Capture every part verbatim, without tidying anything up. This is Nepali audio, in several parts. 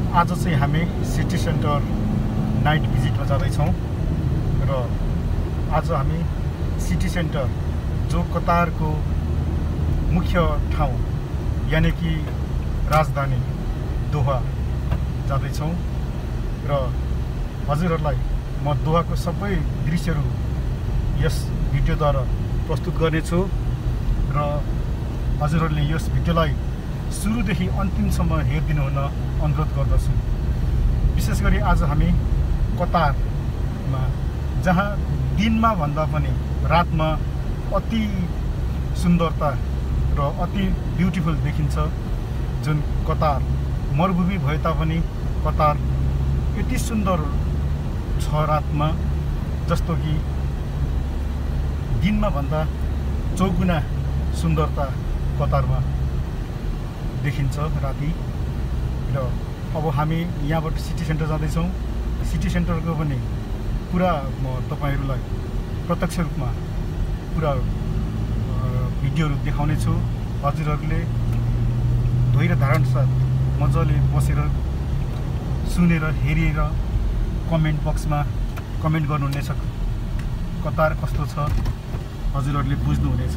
आज चाहिँ हामी सिटी सेन्टर नाइट भिजिटमा जाँदैछौँ र आज हामी सिटी सेन्टर जो कतारको मुख्य ठाउँ यानि कि राजधानी दोहा जाँदैछौँ र हजुरहरूलाई म दोहाको सबै दृश्यहरू यस भिडियोद्वारा प्रस्तुत गर्नेछु र हजुरहरूले यस भिडियोलाई सुरुदेखि अन्तिमसम्म हेरिदिनु हुन अनुरोध गर्दछु। विशेष गरी आज हामी कतारमा जहाँ दिनमा भन्दा पनि रातमा अति सुन्दरता र अति ब्युटिफुल देखिन्छ, जुन कतार मरुभूमि भए तापनि कतार यति सुन्दर छ रातमा, जस्तो कि दिनमा भन्दा चौगुना सुन्दरता कतारमा देखिन्छ राति। र अब हामी यहाँबाट सिटी सेन्टर जाँदैछौँ। सिटी सेन्टरको पनि पुरा म तपाईहरुलाई प्रत्यक्ष रूपमा पुरा भिडियोहरू देखाउने छु। हजुरहरूले धैर्य धारण साथ मजाले बसेर सुनेर हेरेर कमेन्ट बक्समा कमेन्ट गर्नुहुनेछ, कतार कस्तो छ हजुरहरूले बुझ्नुहुनेछ।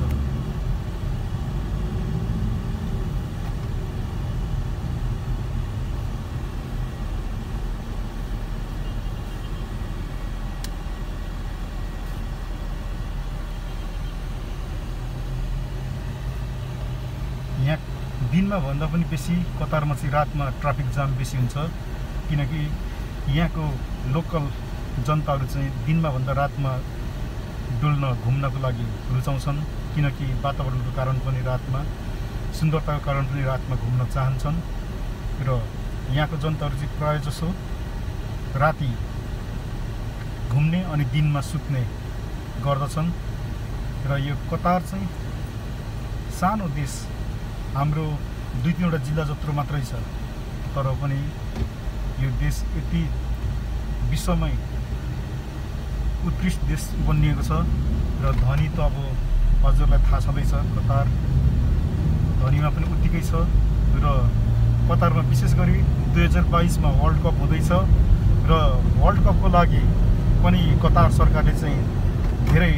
यहाँ दिनमा भन्दा पनि बेसी कतारमा चाहिँ रातमा ट्राफिक जाम बेसी हुन्छ, किनकि यहाँको लोकल जनताहरू चाहिँ दिनमा भन्दा रातमा डुल्न घुम्नको लागि रुचाउँछन्, किनकि वातावरणको कारण पनि रातमा, सुन्दरताको कारण पनि रातमा घुम्न चाहन्छन्। र यहाँको जनताहरू चाहिँ प्रायः जसो राति घुम्ने अनि दिनमा सुत्ने गर्दछन्। र यो कतार चाहिँ सानो देश, हाम्रो दुई तीनवटा जिल्ला जत्रो मात्रै छ, तर पनि यो देश यति विश्वमै उत्कृष्ट देश बनिएको छ। र धनी त अब हजुरलाई थाहा छँदैछ, कतार धनीमा पनि उत्तिकै छ। र कतारमा विशेष गरी दुई हजार बाइसमा वर्ल्ड कप हुँदैछ र वर्ल्ड कपको लागि पनि कतार सरकारले चाहिँ धेरै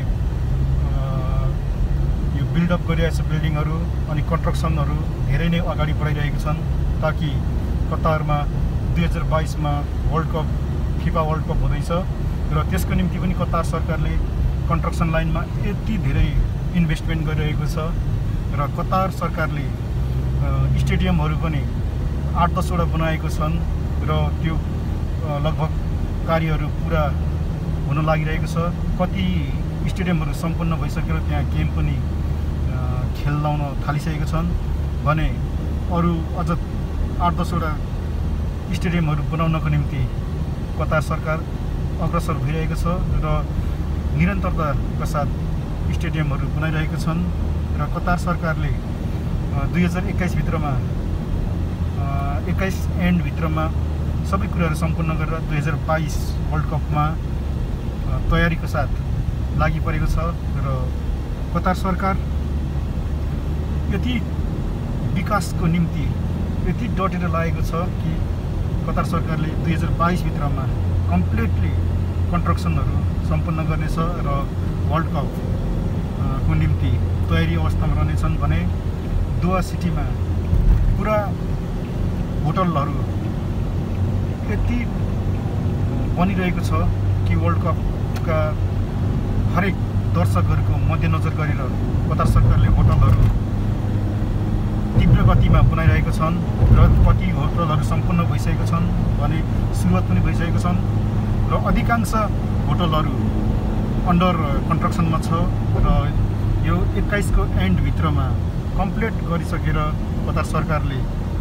यो बिल्डअप गरिरहेको छ, बिल्डिङहरू अनि कन्स्ट्रक्सनहरू धेरै नै अगाडि बढाइरहेको छन्, ताकि कतारमा दुई हजार बाइसमा world cup FIFA world cup हुँदैछ र त्यसको निम्ति पनि कतार सरकारले कन्स्ट्रक्सन लाइनमा यति धेरै इन्भेस्टमेन्ट गरिरहेको छ। र कतार सरकारले स्टेडियमहरू पनि आठ दसवटा बनाएको छन् र त्यो लगभग कार्यहरू पुरा हुन लागिरहेको छ। कति स्टेडियमहरू सम्पन्न भइसकेर त्यहाँ गेम पनि खेलाउन थालिसकेका छन् भने अरू अझ आठ दसवटा स्टेडियमहरू बनाउनको निम्ति कतार सरकार अग्रसर भइरहेको छ र निरन्तरताका साथ स्टेडियमहरू बनाइरहेका छन्। र कतार सरकारले दुई हजार एक्काइस भित्रमा एक्काइस एन्डभित्रमा सबै कुराहरू सम्पन्न गरेर दुई हजार बाइस वर्ल्ड कपमा तयारीको साथ लागि परेको छ। र कतार सरकार यति विकासको निम्ति यति डटेर लागेको छ कि कतार सरकारले दुई हजार बाइस भित्रमा कम्प्लिटली कन्स्ट्रक्सनहरू सम्पन्न गर्नेछ र वर्ल्ड कपको निम्ति तयारी अवस्थामा रहनेछन्। भने दोहा सिटीमा पुरा होटलहरू यति बनिरहेको छ कि वर्ल्ड कपका हरेक दर्शकहरूको मध्यनजर गरेर कतार सरकारले होटलहरू तीव्र गतिमा बनाइरहेको छन् र कति होटलहरू सम्पूर्ण भइसकेको छन् भने सुरुवात पनि भइसकेको छन् र अधिकांश होटलहरू अन्डर कन्स्ट्रक्सनमा छ। र यो एक्काइसको एन्डभित्रमा कम्प्लिट गरिसकेर कतार सरकारले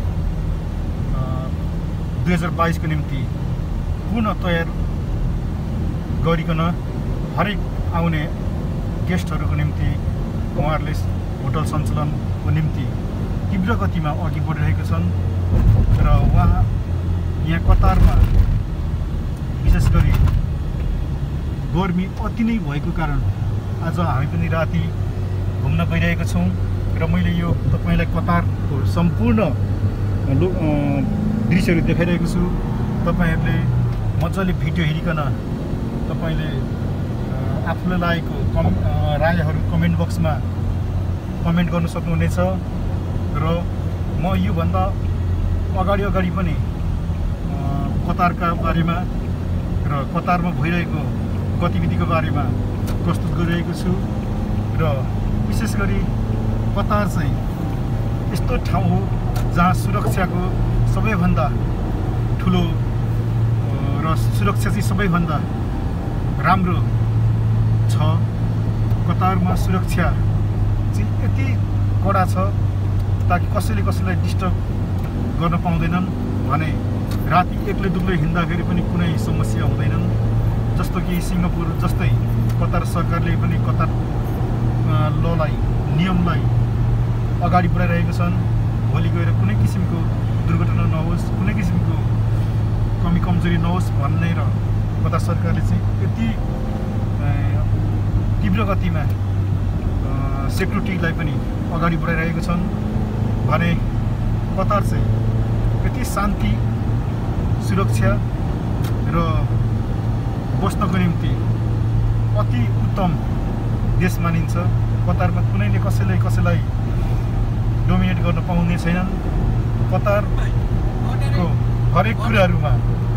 दुई हजार बाइसको निम्ति पुनः तयार गरिकन हरेक आउने गेस्टहरूको निम्ति उहाँहरूले होटल सञ्चालनको निम्ति तीव्र गतिमा अघि बढिरहेका छन्। र उहाँ यहाँ कतारमा विशेष गरी गर्मी अति नै भएको कारण आज हामी पनि राति घुम्न गइरहेका छौँ। र मैले यो तपाईलाई कतारको सम्पूर्ण दृश्यहरू देखाइरहेको छु। तपाईँहरूले मजाले भिडियो हेरिकन तपाईँले आफूलाई लागेको कम रायहरू कमेन्ट बक्समा कमेन्ट गर्न सक्नुहुनेछ। र म योभन्दा अगाडि अगाडि पनि कतारका बारेमा र कतारमा भइरहेको गतिविधिको बारेमा प्रस्तुत गरिरहेको छु। र विशेष गरी कतार चाहिँ यस्तो ठाउँ हो जहाँ सुरक्षाको सबैभन्दा ठुलो र सुरक्षा चाहिँ सबैभन्दा राम्रो छ। कतारमा सुरक्षा चाहिँ यति कडा छ ताकि कसैले कसैलाई डिस्टर्ब गर्न पाउँदैनन् भने राति एक्लै दुक्लै हिँड्दाखेरि पनि कुनै समस्या हुँदैनन्। जस्तो कि सिङ्गापुर जस्तै कतार सरकारले पनि कतार ललाई नियमलाई अगाडि बढाइरहेको छन्। भोलि गएर कुनै किसिमको दुर्घटना नहोस्, कुनै किसिमको कमी कमजोरी नहोस् भन्ने र कतार सरकारले चाहिँ यति तीव्र गतिमा सेक्युरिटीलाई पनि अगाडि बढाइरहेको छन् भने कतार चाहिँ यति शान्ति सुरक्षा र बस्नको निम्ति अति उत्तम देश मानिन्छ। कतारमा कुनैले कसैलाई कसैलाई डोमिनेट गर्न पाउने छैनन्। कतारको हरेक कुराहरूमा